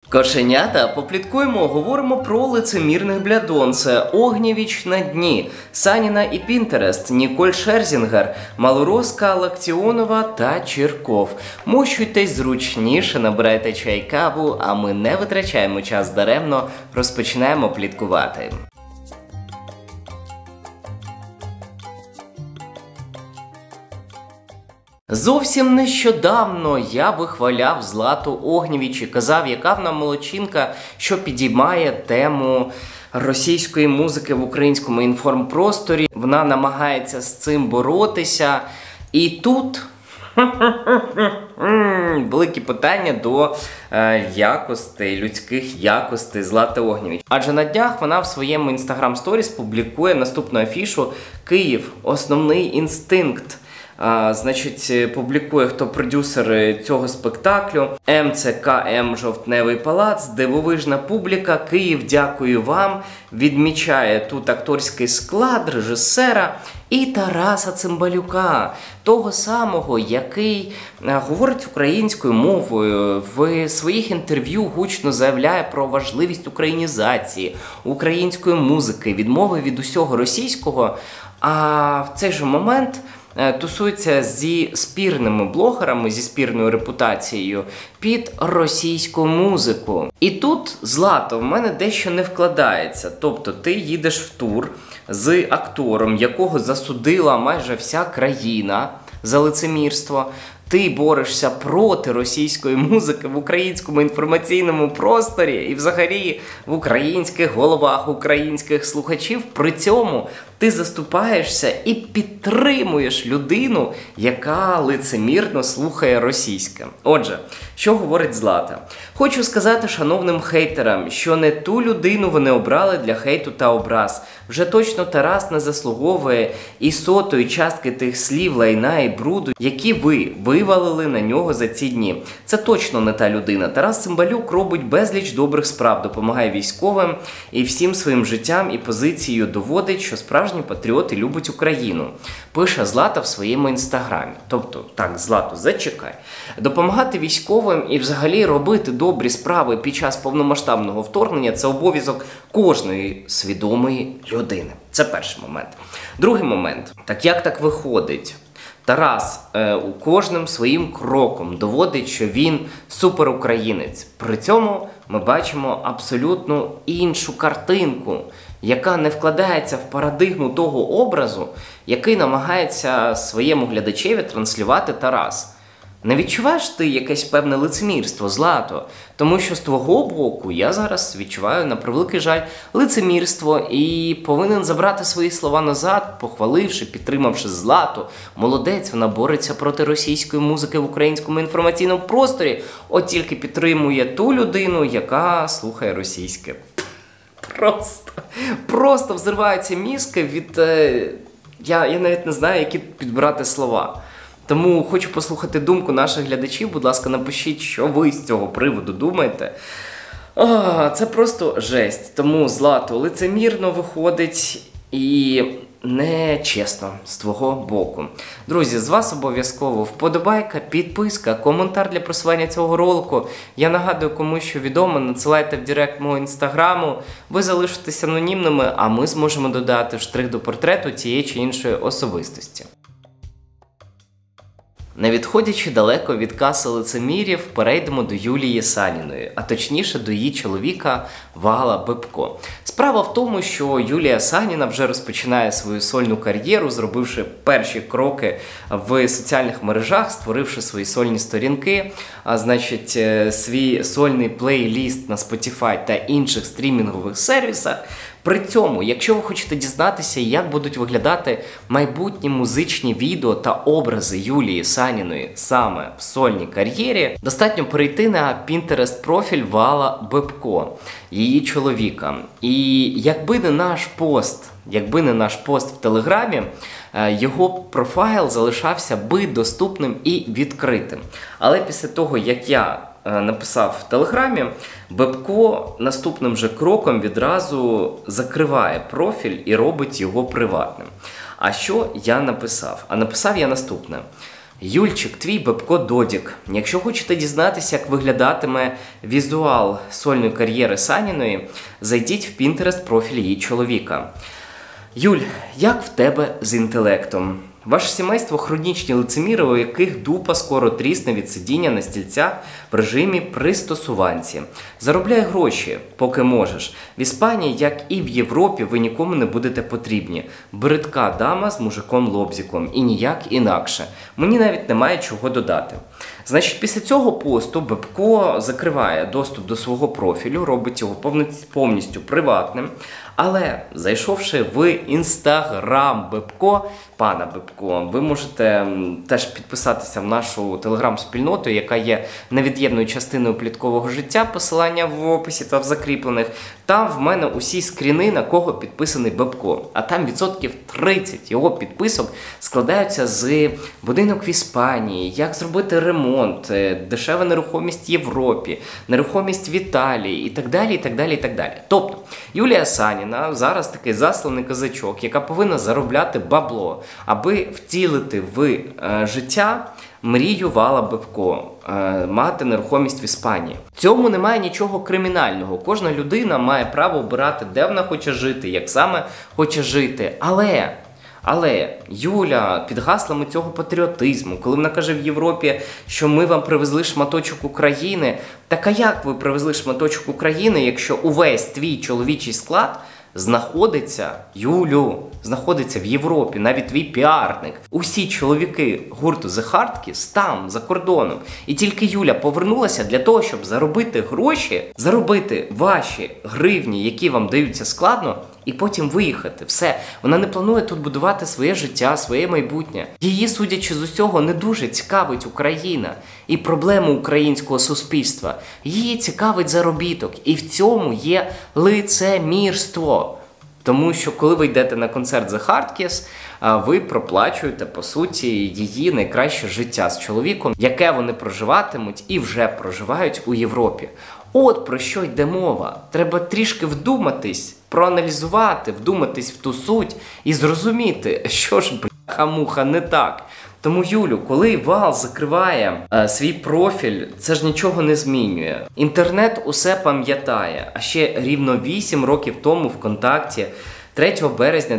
Кошенята, попліткуємо, говоримо про лицемірних блядон. Це Огнєвіч на дні, Саніна і Пінтерест, Ніколь Шерзінгер, Малороска, Лактіонова та Чирков. Мощуйтесь зручніше, набирайте чай, каву, а ми не витрачаємо час даремно, розпочинаємо пліткувати. Зовсім нещодавно я вихваляв Злату Огнєвіч і казав, яка вона молодчинка, що підіймає тему російської музики в українському інформпросторі. Вона намагається з цим боротися. І тут великі питання до якостей, людських якостей Злати Огнєвіч. Адже на днях вона в своєму Instagram-сторіс публікує наступну афішу «Київ. Основний інстинкт». Значить, публікує, хто продюсери цього спектаклю. МЦКМ «Жовтневий палац», дивовижна публіка, Київ, дякую вам. Відмічає тут акторський склад, режисера і Тараса Цимбалюка, того самого, який говорить українською мовою, в своїх інтерв'ю гучно заявляє про важливість українізації, української музики, відмови від усього російського. А в цей же момент тусується зі спірними блогерами, зі спірною репутацією під російську музику. І тут, Злато, в мене дещо не вкладається. Тобто ти їдеш в тур з актором, якого засудила майже вся країна за лицемірство. Ти борешся проти російської музики в українському інформаційному просторі і взагалі в українських головах українських слухачів. При цьому ти заступаєшся і підтримуєш людину, яка лицемірно слухає російське. Отже, що говорить Злата? Хочу сказати шановним хейтерам, що не ту людину вони обрали для хейту та образ. Вже точно Тарас не заслуговує і сотої частки тих слів, лайна і бруду, які ви вивалили на нього за ці дні. Це точно не та людина. Тарас Цимбалюк робить безліч добрих справ, допомагає військовим і всім своїм життям і позицією доводить, що справжній патріот і любить Україну. Пише Злата в своєму інстаграмі. Тобто, так, Злато, зачекай. Допомагати військовим і взагалі робити добрі справи під час повномасштабного вторгнення – це обов'язок кожної свідомої людини. Це перший момент. Другий момент. Так як так виходить? Тарас кожним своїм кроком доводить, що він суперукраїнець. При цьому ми бачимо абсолютно іншу картинку, яка не вкладається в парадигму того образу, який намагається своєму глядачеві транслювати Тарас. Не відчуваєш ти якесь певне лицемірство, Злато? Тому що з твого боку я зараз відчуваю, на превеликий жаль, лицемірство і повинен забрати свої слова назад, похваливши, підтримавши Злату. Молодець, вона бореться проти російської музики в українському інформаційному просторі, от тільки підтримує ту людину, яка слухає російське. Просто взриваються мізки від... Я навіть не знаю, які підбирати слова. Тому хочу послухати думку наших глядачів. Будь ласка, напишіть, що ви з цього приводу думаєте. Це просто жесть. Тому, Злато, лицемірно виходить і нечесно з твого боку. Друзі, з вас обов'язково вподобайка, підписка, коментар для просування цього ролику. Я нагадую, кому що відомо, надсилайте в директ мого інстаграму. Ви залишитесь анонімними, а ми зможемо додати штрих до портрету тієї чи іншої особистості. Не відходячи далеко від каси лицемірів, перейдемо до Юлії Саніної, а точніше до її чоловіка Вала Бебко. Справа в тому, що Юлія Саніна вже розпочинає свою сольну кар'єру, зробивши перші кроки в соціальних мережах, створивши свої сольні сторінки, свій сольний плейліст на Spotify та інших стрімінгових сервісах. При цьому, якщо ви хочете дізнатися, як будуть виглядати майбутні музичні відео та образи Юлії Саніної саме в сольній кар'єрі, достатньо перейти на Pinterest-профіль Вала Бебко, її чоловіка. І якби не наш пост в Телеграмі, його профайл залишався би доступним і відкритим. Але після того, як я написав в Телеграмі, Бебко наступним же кроком відразу закриває профіль і робить його приватним. А що я написав? А написав я наступне. Юльчик, твій Бебко Додік. Якщо хочете дізнатися, як виглядатиме візуал сольної кар'єри Саніної, зайдіть в Pinterest профіль її чоловіка. Юль, як в тебе з інтелектом? Ваше сімейство – хронічні лицеміри, у яких дупа скоро трісне від сидіння на стільцях в режимі пристосуванці. Заробляй гроші, поки можеш. В Іспанії, як і в Європі, ви нікому не будете потрібні. Бридка дама з мужиком-лобзиком. І ніяк інакше. Мені навіть немає чого додати. Значить, після цього посту Бебко закриває доступ до свого профілю, робить його повністю приватним. Але, зайшовши в Інстаграм Бебко, пана Бебко, ви можете теж підписатися в нашу телеграм-спільноту, яка є невід'ємною частиною пліткового життя, посилання в описі та в закріплених. Там в мене усі скріни, на кого підписаний Бебко. А там 30% його підписок складаються з будинок в Іспанії, як зробити ремонт, дешева нерухомість в Європі, нерухомість в Італії і так далі, і так далі, і так далі. Тобто, Юлія Саніна зараз такий засланий козачок, яка повинна заробляти бабло, аби втілити в життя мрію Вала Бебко – мати нерухомість в Іспанії. В цьому немає нічого кримінального. Кожна людина має право обирати, де вона хоче жити, як саме хоче жити. Але Юля під гаслами цього патріотизму, коли вона каже в Європі, що ми вам привезли шматочок України, так а як ви привезли шматочок України, якщо увесь твій чоловічий склад знаходиться, Юлю, знаходиться в Європі, навіть твій піарник. Усі чоловіки гурту The Hardkiss там, за кордоном. І тільки Юля повернулася для того, щоб заробити гроші, заробити ваші гривні, які вам даються складно, і потім виїхати. Все. Вона не планує тут будувати своє життя, своє майбутнє. Її, судячи з усього, не дуже цікавить Україна і проблеми українського суспільства. Її цікавить заробіток. І в цьому є лицемірство. Тому що, коли ви йдете на концерт The Hardkiss, ви проплачуєте, по суті, її найкраще життя з чоловіком, яке вони проживатимуть і вже проживають у Європі. От про що йде мова. Треба трішки вдуматись, проаналізувати, вдуматись в ту суть і зрозуміти, що ж, бляха-муха, не так. Тому, Юлю, коли Вал закриває свій профіль, це ж нічого не змінює. Інтернет усе пам'ятає. А ще рівно 8 років тому ВКонтакті 3 березня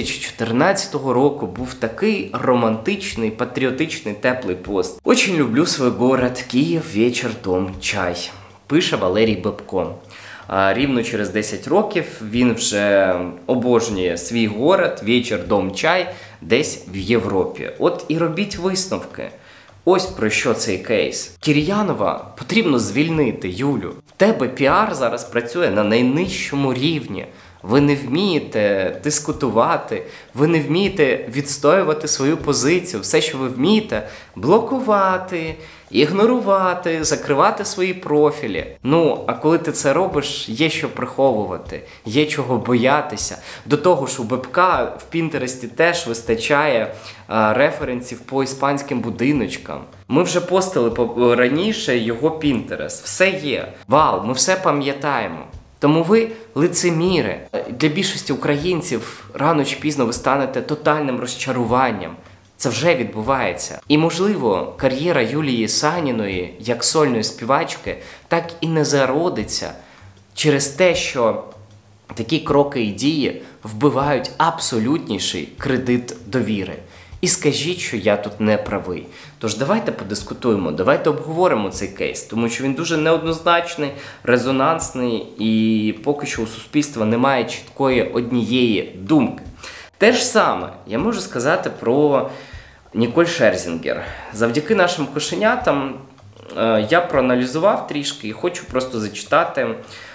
2014 року був такий романтичний, патріотичний, теплий пост. «Очень люблю свой город, Київ, вечір, дом, чай», пише Валерій Бебко. Рівно через 10 років він вже обожнює свій город, вечір, дом, чай, десь в Європі. От і робіть висновки. Ось про що цей кейс. Кір'янова потрібно звільнити, Юлю. В тебе піар зараз працює на найнижчому рівні. Ви не вмієте дискутувати, ви не вмієте відстоювати свою позицію. Все, що ви вмієте – блокувати, ігнорувати, закривати свої профілі. Ну, а коли ти це робиш, є що приховувати, є чого боятися. До того ж, у Бебка в Пінтересті теж вистачає референсів по іспанським будиночкам. Ми вже постили раніше його Пінтерест. Все є. Вал, ми все пам'ятаємо. Тому ви лицеміри. Для більшості українців рано чи пізно ви станете тотальним розчаруванням. Це вже відбувається. І, можливо, кар'єра Юлії Саніної, як сольної співачки, так і не зародиться через те, що такі кроки і дії вбивають абсолютніший кредит довіри. І скажіть, що я тут не правий. Тож давайте подискутуємо, давайте обговоримо цей кейс, тому що він дуже неоднозначний, резонансний і поки що у суспільства немає чіткої однієї думки. Те ж саме я можу сказати про Ніколь Шерзінгер. Завдяки нашим кошенятам я проаналізував трішки і хочу просто зачитати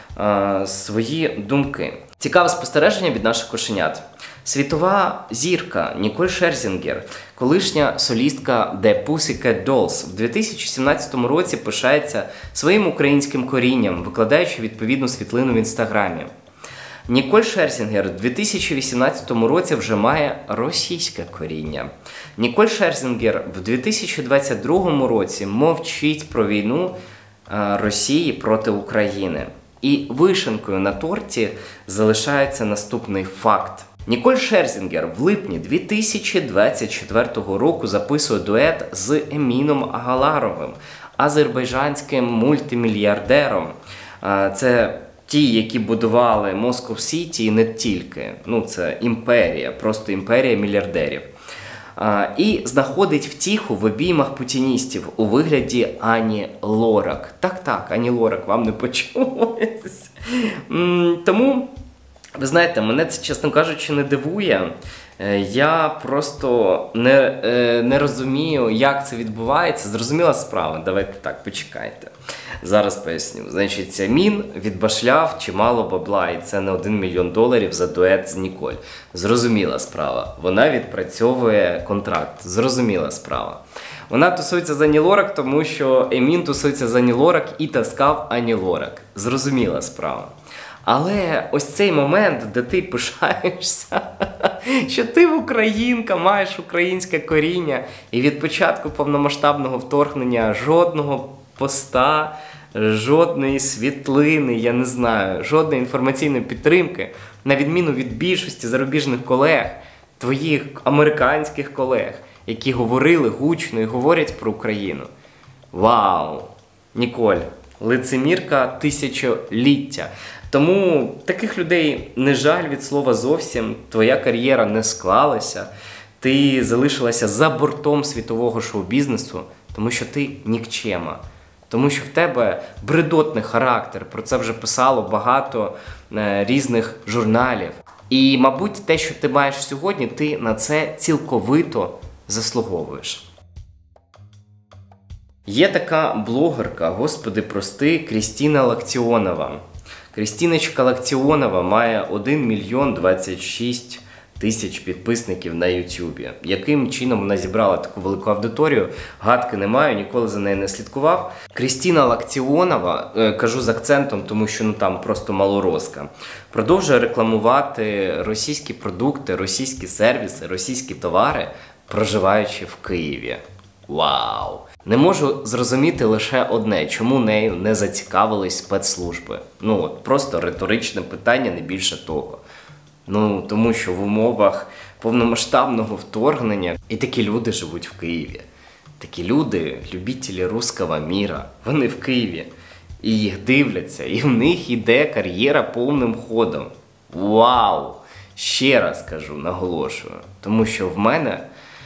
свої думки. Цікаве спостереження від наших кошенят. Світова зірка Ніколь Шерзінгер, колишня солістка The Pussycat Dolls, в 2017 році пишається своїм українським корінням, викладаючи відповідну світлину в інстаграмі. Ніколь Шерзінгер в 2018 році вже має російське коріння. Ніколь Шерзінгер в 2022 році мовчить про війну Росії проти України. І вишенкою на торті залишається наступний факт. Ніколь Шерзінгер в липні 2024 року записує дует з Еміном Агаларовим, азербайджанським мультимільярдером. Це ті, які будували Москов Сіті і не тільки. Ну, це імперія, просто імперія мільярдерів. І знаходить втіху в обіймах путіністів у вигляді Ані Лорак. Так, Ані Лорак, вам не почулось. Тому, ви знаєте, мене це, чесно кажучи, не дивує. Я просто не розумію, як це відбувається. Зрозуміла справа, давайте так, почекайте. Зараз поясню. Значить, Емін відбашляв чимало бабла, і це не $1 мільйон за дует з Ніколь. Зрозуміла справа. Вона відпрацьовує контракт. Зрозуміла справа. Вона тусується з Ані Лорак, тому що Емін тусується з Ані Лорак і таскав Ані Лорак. Зрозуміла справа. Але ось цей момент, де ти пишаєшся, що ти українка, маєш українське коріння, і від початку повномасштабного вторгнення жодного поста, жодної світлини, я не знаю, жодної інформаційної підтримки, на відміну від більшості зарубіжних колег, твоїх американських колег, які говорили гучно і говорять про Україну. Вау! Ніколь, лицемірка тисячоліття. Тому таких людей не жаль від слова зовсім, твоя кар'єра не склалася, ти залишилася за бортом світового шоу-бізнесу, тому що ти нікчема. Тому що в тебе бредотний характер, про це вже писало багато різних журналів. І, мабуть, те, що ти маєш сьогодні, ти на це цілковито заслуговуєш. Є така блогерка, господи прости, Крістіна Лактіонова. Крістіночка Лактіонова має 1 мільйон 26 тисяч підписників на Ютубі. Яким чином вона зібрала таку велику аудиторію, гадки не маю, ніколи за нею не слідкував. Крістіна Лактіонова, кажу з акцентом, тому що там просто малороска, продовжує рекламувати російські продукти, російські сервіси, російські товари, проживаючи в Києві. Вау! Не можу зрозуміти лише одне, чому нею не зацікавились спецслужби. Просто риторичне питання, не більше того. Тому що в умовах повномасштабного вторгнення і такі люди живуть в Києві. Такі люди, любителі руського міра, вони в Києві. І їх дивляться, і в них іде кар'єра повним ходом. Вау! Ще раз кажу, наголошую. Тому що в мене,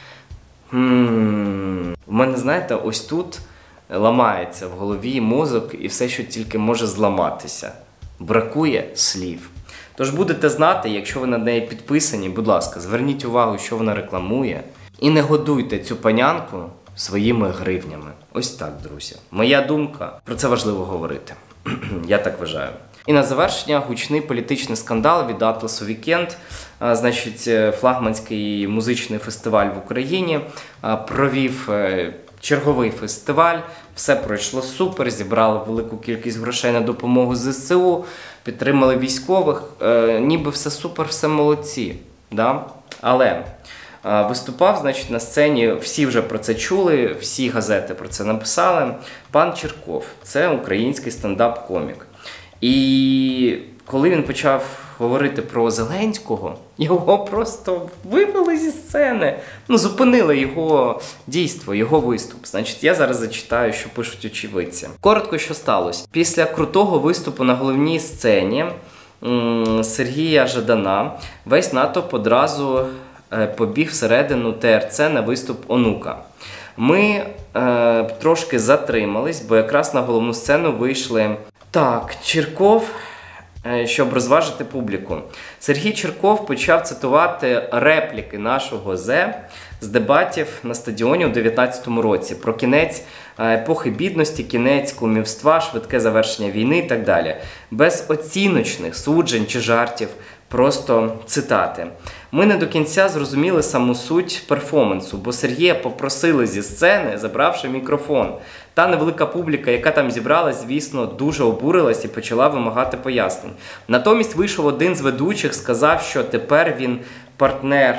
знаєте, ось тут ламається в голові мозок і все, що тільки може зламатися. Бракує слів. Тож будете знати, якщо ви на неї підписані, будь ласка, зверніть увагу, що вона рекламує. І не годуйте цю панянку своїми гривнями. Ось так, друзі. Моя думка, про це важливо говорити. Я так вважаю. І на завершення гучний політичний скандал від Атласу Вікенд. Значить, флагманський музичний фестиваль в Україні провів черговий фестиваль. Все пройшло супер, зібрали велику кількість грошей на допомогу ЗСУ, підтримали військових. Ніби все супер, все молодці. Да? Але виступав, значить, на сцені, всі вже про це чули, всі газети про це написали. Пан Чирков, це український стендап-комік. І коли він почав говорити про Зеленського, його просто вивели зі сцени. Зупинили його дійство, його виступ. Значить, я зараз зачитаю, що пишуть очевидці. Коротко, що сталося. Після крутого виступу на головній сцені Сергія Жадана весь натовп одразу побіг всередину ТРЦ на виступ онука. Ми трошки затримались, бо якраз на головну сцену вийшли Чирков, щоб розважити публіку. Сергій Чирков почав цитувати репліки нашого з дебатів на стадіоні у 2019 році про кінець епохи бідності, кінець кумівства, швидке завершення війни і так далі. Без оціночних суджень чи жартів, просто цитати. Ми не до кінця зрозуміли саму суть перформансу, бо Сергія попросили зі сцени, забравши мікрофон. Та невелика публіка, яка там зібралась, звісно, дуже обурилась і почала вимагати пояснень. Натомість вийшов один з ведучих, сказав, що тепер він партнер,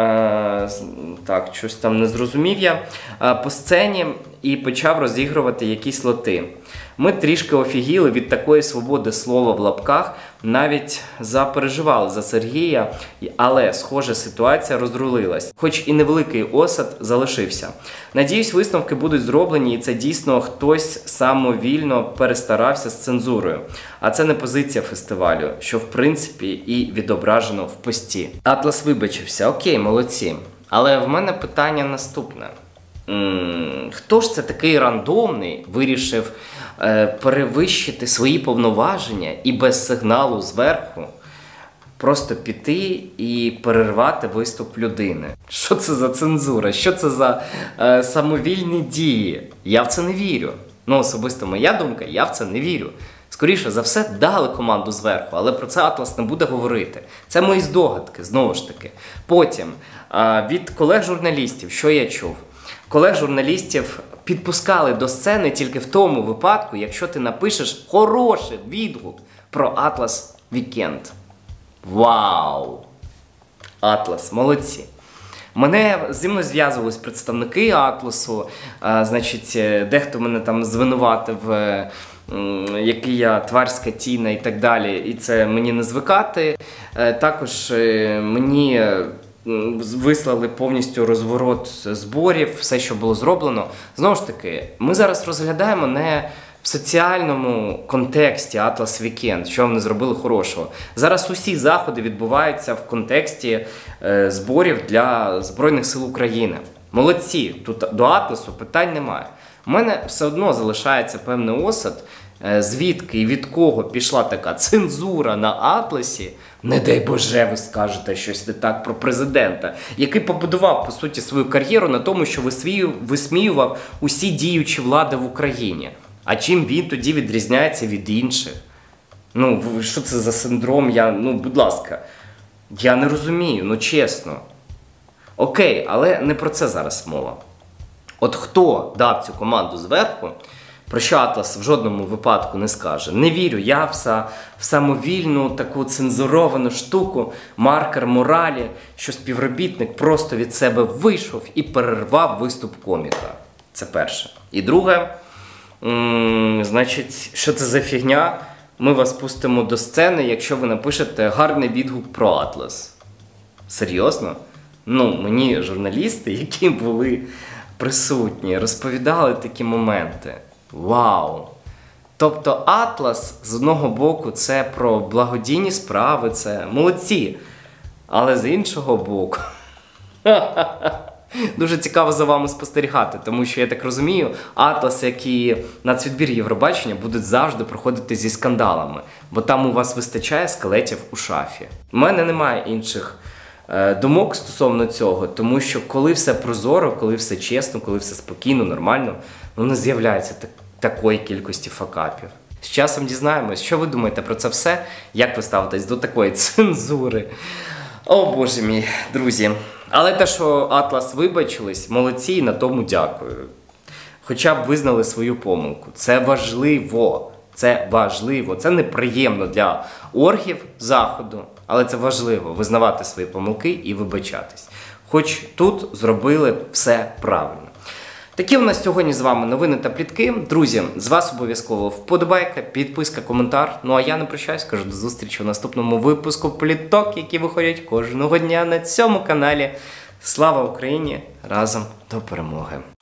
щось там не зрозумів я, по сцені і почав розігрувати якісь лоти. Ми трішки офігіли від такої свободи слова в лапках, навіть запереживали за Сергія, але, схоже, ситуація розрулилась. Хоч і невеликий осад залишився. Надіюсь, висновки будуть зроблені, і це дійсно хтось самовільно перестарався з цензурою. А це не позиція фестивалю, що в принципі і відображено в пості. Атлас вибачився, окей, молодці. Але в мене питання наступне. Хто ж це такий рандомний вирішив перевищити свої повноваження і без сигналу зверху просто піти і перервати виступ людини? Що це за цензура? Що це за самовільні дії? Я в це не вірю. Ну, особисто моя думка, я в це не вірю. Скоріше за все, дали команду зверху, але про це Атлас не буде говорити. Це мої здогадки, знову ж таки. Потім, від колег-журналістів, що я чув? Колег-журналістів підпускали до сцени тільки в тому випадку, якщо ти напишеш хороший відгук про Атлас Вікенд. Вау! Атлас, молодці! Зі мною зв'язувались представники Атласу, значить, дехто мене там звинуватив, який я тварь скотіна і так далі, і це мені не звикати. Також мені вислали повністю розворот зборів, все, що було зроблено. Знову ж таки, ми зараз розглядаємо не в соціальному контексті Атлас Вікенд, що вони зробили хорошого. Зараз усі заходи відбуваються в контексті зборів для Збройних сил України. Молодці, тут до Атласу питань немає. У мене все одно залишається певний осад, звідки і від кого пішла така цензура на Атласі. Не дай Боже, ви скажете щось не так про президента, який побудував, по суті, свою кар'єру на тому, що висміював усі діючі влади в Україні. А чим він тоді відрізняється від інших? Ну, що це за синдром? Будь ласка, я не розумію, чесно. Окей, але не про це зараз мова. От хто дав цю команду зверху, про що Атлас в жодному випадку не скаже. Не вірю я в самовільну таку цензуровану штуку, маркер моралі, що співробітник просто від себе вийшов і перервав виступ коміка. Це перше. І друге, значить, що це за фігня? Ми вас пустимо до сцени, якщо ви напишете гарний відгук про Атлас. Серйозно? Мені журналісти, які були присутні, розповідали такі моменти. Вау! Тобто Атлас, з одного боку, це про благодійні справи, це молодці. Але з іншого боку, дуже цікаво за вами спостерігати, тому що, я так розумію, Атлас, як і нацвідбір Євробачення, будуть завжди проходити зі скандалами, бо там у вас вистачає скелетів у шафі. У мене немає інших думок стосовно цього, тому що коли все прозоро, коли все чесно, коли все спокійно, нормально, не з'являється такої кількості факапів. З часом дізнаємось, що ви думаєте про це все, як ви ставитесь до такої цензури. О, Боже мій, друзі. Але те, що Атлас вибачились, молодці, і на тому дякую. Хоча б визнали свою помилку. Це важливо. Це важливо. Це неприємно для оргів заходу, але це важливо визнавати свої помилки і вибачатись. Хоч тут зробили все правильно. Такі у нас сьогодні з вами новини та плітки. Друзі, з вас обов'язково вподобайка, підписка, коментар. Ну а я не прощаюсь, кажу до зустрічі у наступному випуску пліток, які виходять кожного дня на цьому каналі. Слава Україні! Разом до перемоги!